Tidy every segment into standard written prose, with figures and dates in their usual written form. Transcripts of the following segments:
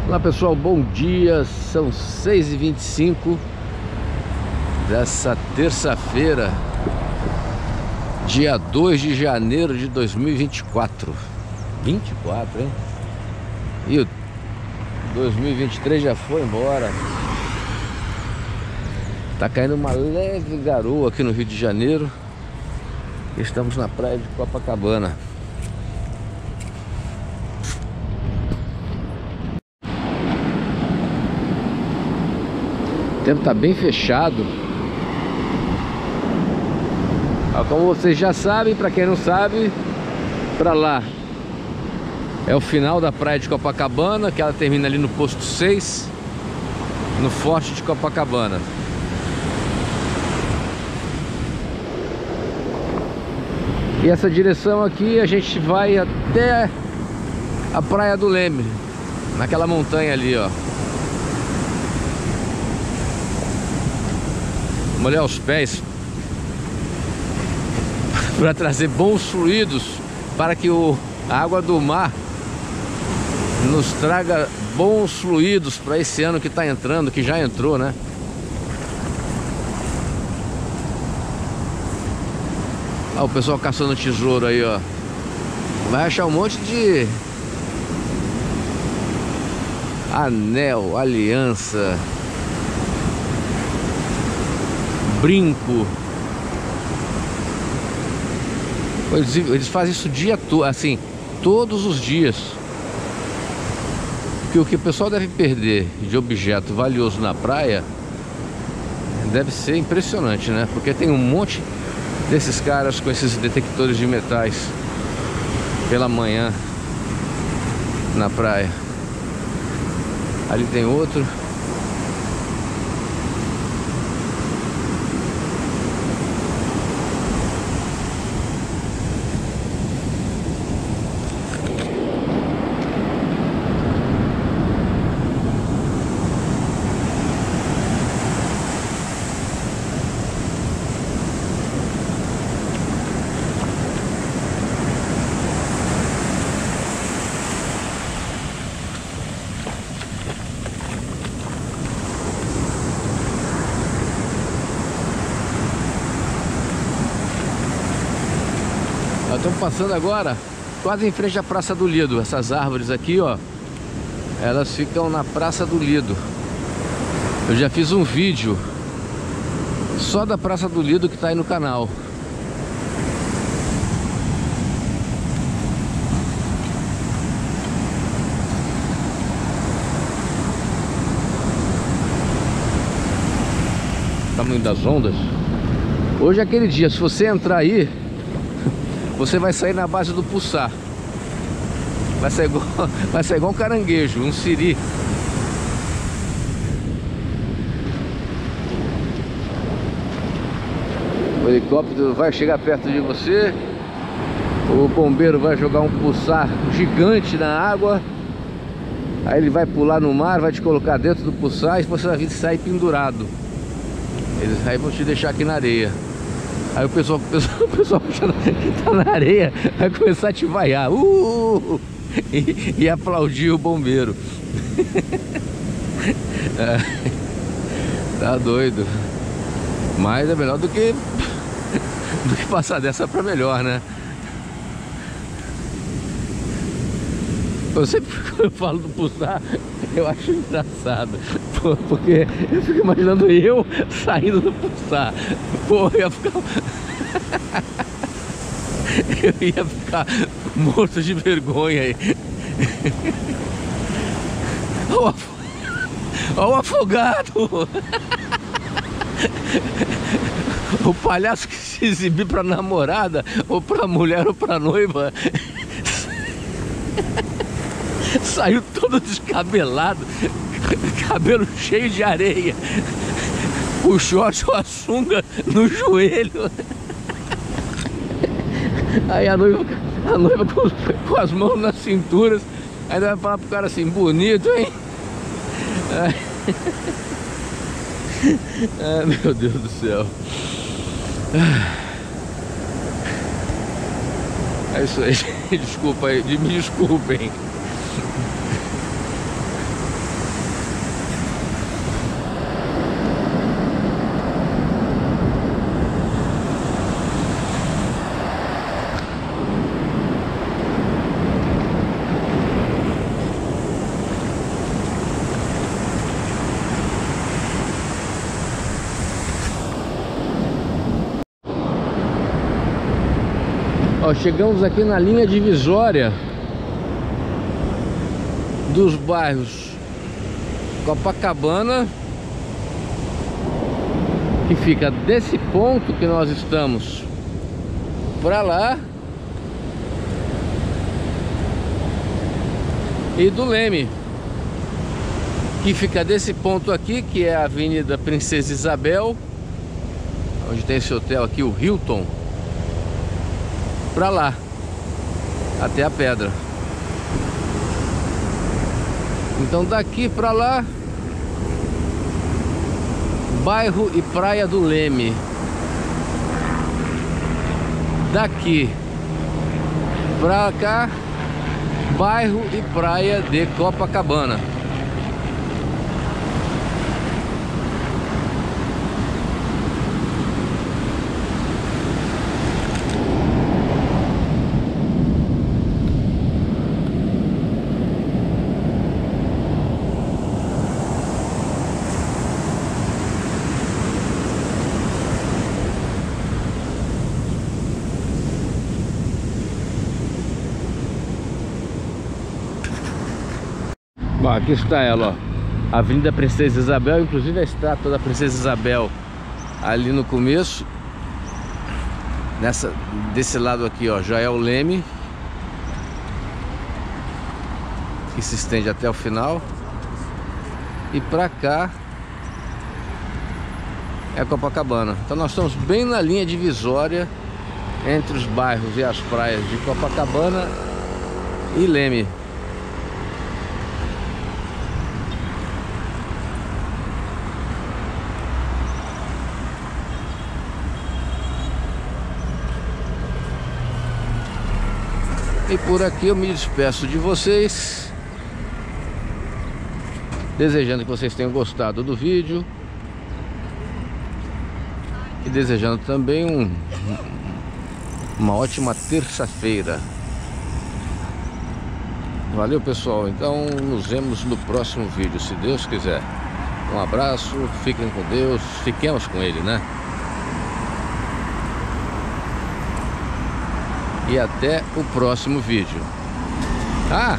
Olá pessoal, bom dia, são 6h25 dessa terça-feira, dia 2 de janeiro de 2024. 24, hein? E o 2023 já foi embora. Tá caindo uma leve garoa aqui no Rio de Janeiro. Estamos na praia de Copacabana. O tempo tá bem fechado. Como vocês já sabem, para quem não sabe, para lá é o final da praia de Copacabana, que ela termina ali no posto 6, no Forte de Copacabana. E essa direção aqui a gente vai até a Praia do Leme, naquela montanha ali, ó. Molhar os pés para trazer bons fluidos, para que a água do mar nos traga bons fluidos para esse ano que está entrando, que já entrou, né? Olha o pessoal caçando tesouro aí, ó. Vai achar um monte de anel, aliança, brinco. Eles fazem isso o dia todo, assim, todos os dias. Porque o que o pessoal deve perder de objeto valioso na praia deve ser impressionante, né? Porque tem um monte desses caras com esses detectores de metais pela manhã na praia. Ali tem outro. Estamos passando agora quase em frente à Praça do Lido. Essas árvores aqui, ó, elas ficam na Praça do Lido. Eu já fiz um vídeo só da Praça do Lido que tá aí no canal. Tamanho das ondas. Hoje é aquele dia, se você entrar aí, você vai sair na base do Puçá. Vai ser igual um caranguejo, um siri. O helicóptero vai chegar perto de você. O bombeiro vai jogar um Puçá gigante na água. Aí ele vai pular no mar, vai te colocar dentro do Puçá e você vai sair pendurado. Eles aí vão te deixar aqui na areia. Aí o pessoal que tá na areia vai começar a te vaiar e aplaudir o bombeiro. Tá doido. Mas é melhor do que passar dessa pra melhor, né? Eu sempre, quando eu falo do Puçá, eu acho engraçado. Porque eu fico imaginando eu saindo do Puçá. Pô, eu ia ficar morto de vergonha aí. Olha o afogado. O palhaço que se exibir pra namorada, ou pra mulher, ou pra noiva, saiu todo descabelado, cabelo cheio de areia, o short ou a sunga no joelho. Aí a noiva com as mãos nas cinturas, ainda vai falar pro cara assim: bonito, hein? Ah, meu Deus do céu. É isso aí. Desculpa aí, me desculpem. Ó, chegamos aqui na linha divisória dos bairros Copacabana, que fica desse ponto que nós estamos pra lá, e do Leme, que fica desse ponto aqui, que é a Avenida Princesa Isabel, onde tem esse hotel aqui, o Hilton, pra lá, até a Pedra. Então daqui pra lá, bairro e praia do Leme. Daqui pra cá, bairro e praia de Copacabana. Bom, aqui está ela, ó, Avenida Princesa Isabel, inclusive a estátua da Princesa Isabel ali no começo. Desse lado aqui, ó, já é o Leme, que se estende até o final. E pra cá é Copacabana. Então nós estamos bem na linha divisória entre os bairros e as praias de Copacabana e Leme. E por aqui eu me despeço de vocês, desejando que vocês tenham gostado do vídeo e desejando também uma ótima terça-feira. Valeu, pessoal, então nos vemos no próximo vídeo, se Deus quiser. Um abraço, fiquem com Deus, fiquemos com Ele, né? E até o próximo vídeo. Ah,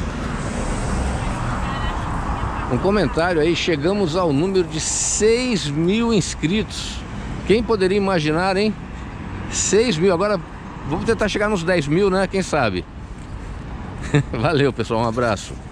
um comentário aí, chegamos ao número de 6.000 inscritos. Quem poderia imaginar, hein? 6.000, agora vamos tentar chegar nos 10.000, né? Quem sabe? Valeu, pessoal, um abraço.